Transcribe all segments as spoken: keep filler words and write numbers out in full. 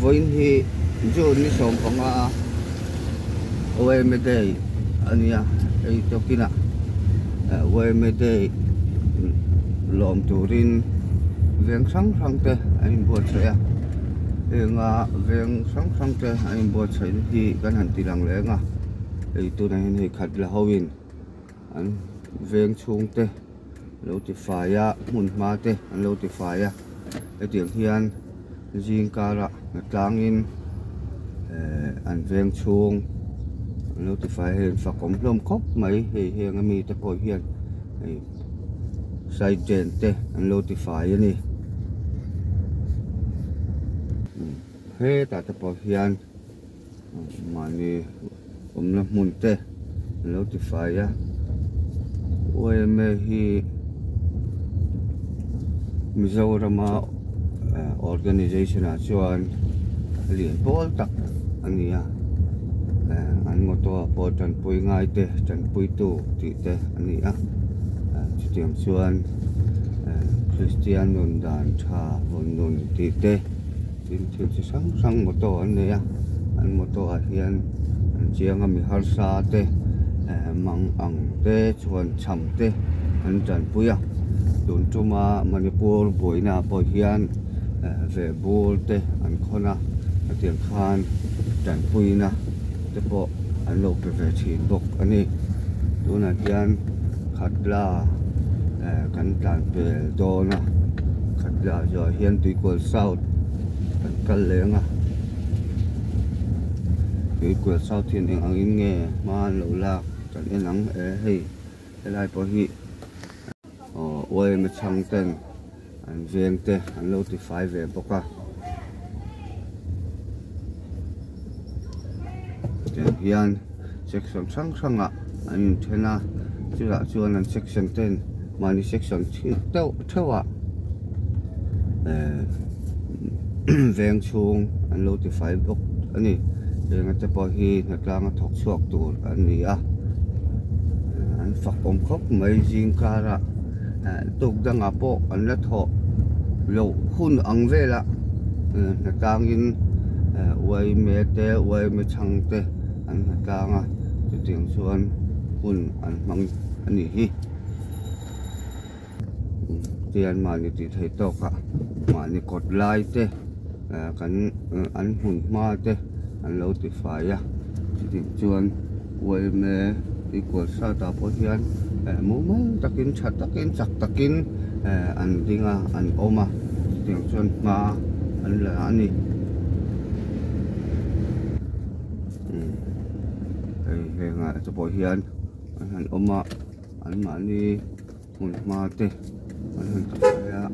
voin hi June ni som panga oe me day ania ei tokina oe me day lom turin veng sang sang te anh buat saya nga veng sang sang te anh buat saya hi kan han tilang le nga ei tu na hin hi khat la howin an veng chung te lo ti faya mun ma te an lo ti faya e tiang hian jing kara na tlangin an veng chung lo ti faya hen fa kom hlom khop mai he he nga mi te poi hian ei side gen te an lo ti faya ni he ta te poi hian mani om na mun te an lo ti faya oe me hi Mizorama organization a chuan lian pol tak ania an moto po tan pui ngai te tan pui tu ti te ania chutiam chuan Christian nun dan tha von nun ti te tin tin chi sang sang moto ania an moto a hian an chiang ami har sa te mang ang te chuan cham te an tan puya tun tuma Manipur boina po hian ve bul te an khona atiang khan tan puina te po an lo pe ve thin bok ani tuna hian khatla kan tan pel dona khatla jo hian tuikol south kan kal lenga tuikol south hin ang in nge man lo la kan enang e hei helai po hi oe me chang ten an veng te an lo ti fai ve boka ten hian section sang sanga an thena chula chuan an section ten mani section teu thewa veng chung an lo ti fai bok ani veng te po hi na tlang thok chuak tur ani a an fak om khop mai jing kara tục đang ngáp bộ anh rất họ lâu hun ăn về là người ta in quay mẹ té quay mẹ chăng té anh người ta à cái tiếng xuân hun anh mang anh đi tiền mà như thì thấy to cả mà như cột lai té cái anh hun ma té anh lâu thì phải à cái tiếng xuân quay mẹ đi qua sao ta có hiền mu mu takin chat takin chak takin an dinga an oma tiếng chuan ma an la ani ei he nga to po hian an oma an ma ni mun ma te an han ta ya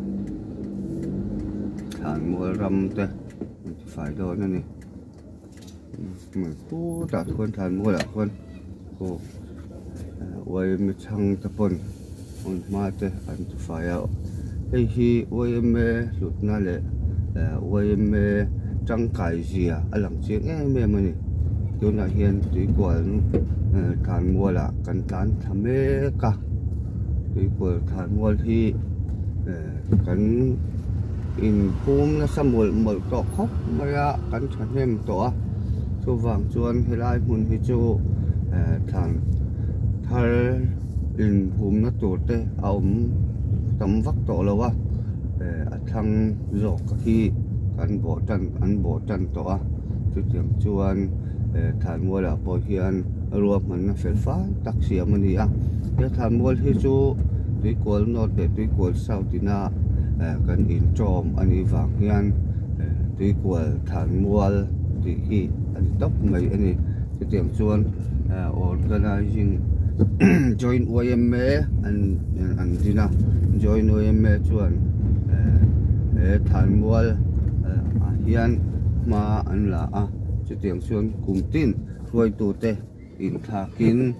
than mo ram te phải do nè mình ku ta con than mo la con cô oe me chang tapon on mate an tu faya ei hi oe me lut na le oe me chang kai zia alang chiang e me mani tuna hian tui kwal than mola kan tlan thame ka tui kwal than mol hi kan in pum na samul mol to khop maya kan thanem to chu wang chuan helai mun hi chu than thar in hum na tur te aum tam vak to lo wa a thang zok hi kan bo tan an bo tan to a chu tiam chuan than mo la po hian ruam man na fel fa tak siam ani a ya than mol hi chu tui kol no te tui kol south ina kan in trom ani wang hian tui kol than mol ti hi an top mai ani chu tiam chuan organizing join O M A and and dina join O M A chuan e than mual hian ma an la a chu tiang chuan kum tin roi tu te in thakin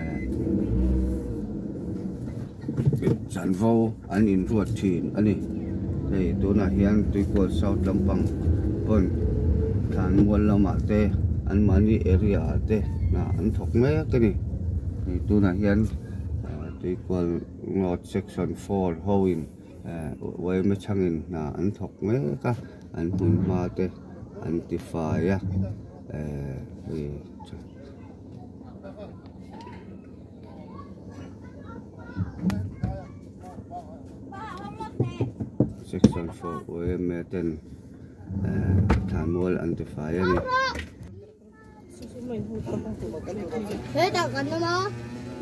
chan vo an in ruat thin ani ei tuna hian tui kol south lampang pon than mual lama te an mani area te na an thok me ke ni tuna hian tui kol north section four hoin oe me changin na an thok me ka an hun ma te anti-fire section four o em ten thản mua anti-fire này thế đâu cần nó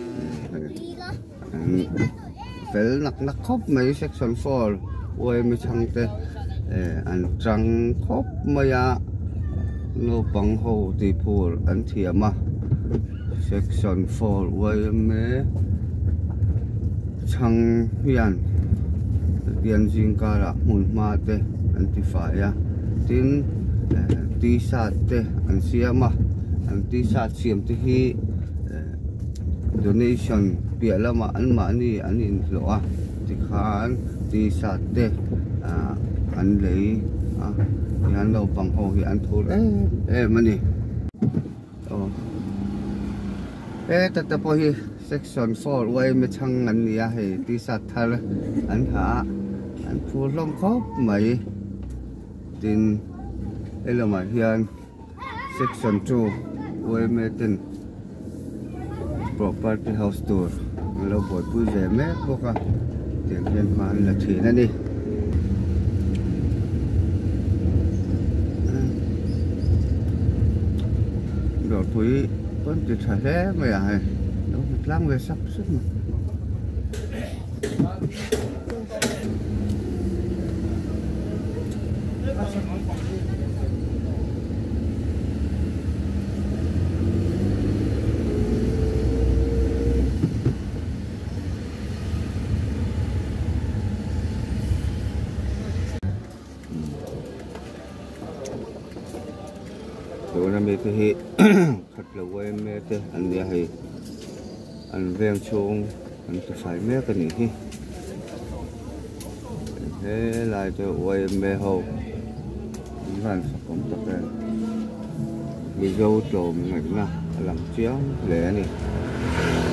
fel nak nak khop mai section four o em chang te an trăng khop maya no bang ho ti phur an thiama section four o em chang hian tian jing kara mun ma te anti-fire tin ti sat te an siama an ti sat siam te hi donation bia lama an ma ni an in lo a ti khan ti sat te an lei a yan lo bang ho hi an thul e e mani o e ta ta po hi section four wai me chang an nia he ti sat thar an ha an phul long khop mai tin elama hian section two wai me ten property house tour lo boy pu je me boka tiang hian man la thi na ni rồi pui con ti tha le mai a hai nó lang về sắp sức mà rồi là mấy cái hệ thật là quen mấy cái anh đi hay anh ven chuông anh phải mấy cái này thế lại cho quay mê hậu làm sao cũng tập này bị dâu trộm này là làm chéo lẻ này